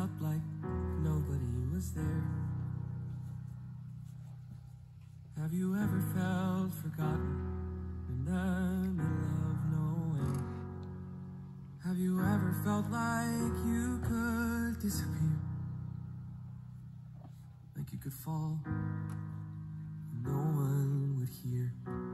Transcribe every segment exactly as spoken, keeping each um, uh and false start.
felt like nobody was there. Have you ever felt forgotten in the middle of nowhere? Have you ever felt like you could disappear? Like you could fall and no one would hear?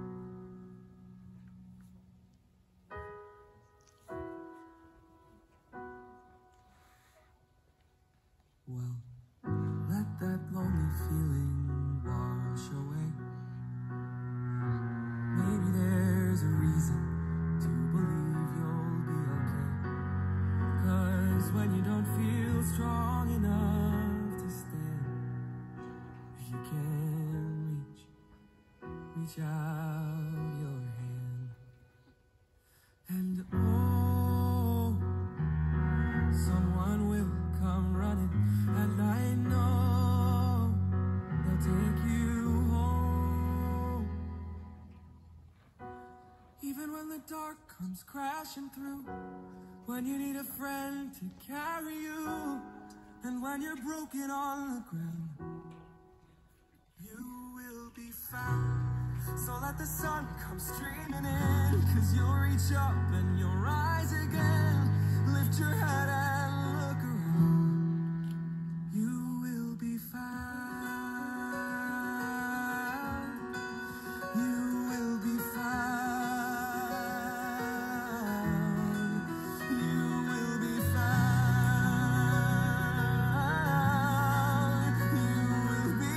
Well, let that lonely feeling wash away. Maybe there's a reason to believe you'll be okay. 'Cause when you don't feel strong enough to stand, if you can reach, reach out your hand. And oh, someone will come running, and I know they'll take you home. Even when the dark comes crashing through, when you need a friend to carry you, and when you're broken on the ground, you will be found. So let the sun come streaming in, 'cause you'll reach up and you'll rise again. Lift your head and look around. You will be found. You will be found. You will be found. You will be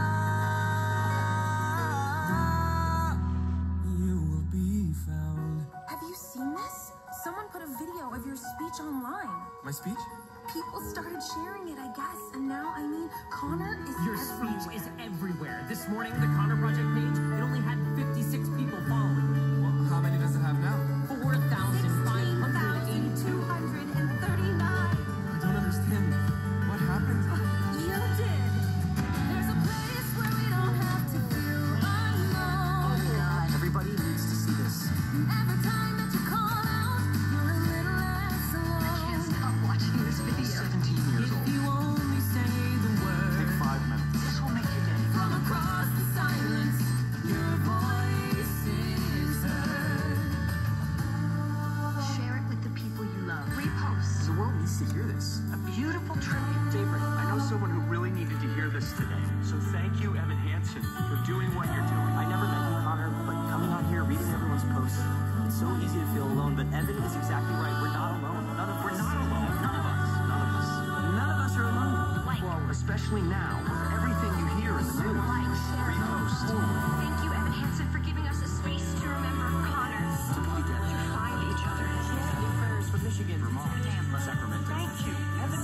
found. You will be found. Have you seen this? Someone put a video of your speech online. My speech? People started sharing it, I guess, and now, I mean, Connor is Your everywhere. speech is everywhere. This morning, the Connor Project page, it only had fifty-six people following. Well, how many does it have now? four thousand five hundred eighty-two. two hundred thirty-nine. I don't understand. What happened? You did. There's a place where we don't have to feel alone. Everybody needs to see this. Every time that you call out, you're a little less alone. I can't stop watching this video. seventeen years If old. you only say the word. Take five minutes. This will make your day. From across the silence, your voice is heard. Share it with the people you love. Repost. The world needs to hear this. A beautiful tribute. David, I know someone who really needed to hear this today. So thank you, Evan Hansen, for doing what you're doing. I never met you, Connor, but coming on here, reading everyone's posts, it's so easy to feel alone, but Evan is exactly right. We're not alone. None of We're us. not alone. None of us. None of us. None of us are alone. Like, Well, especially now, with everything you hear in the news. like, share. Repost. Thank you, Evan Hansen, for giving us a space to remember Connor. To find each other. Prayers from Michigan, Vermont, Tampa, Sacramento. Thank you. Evan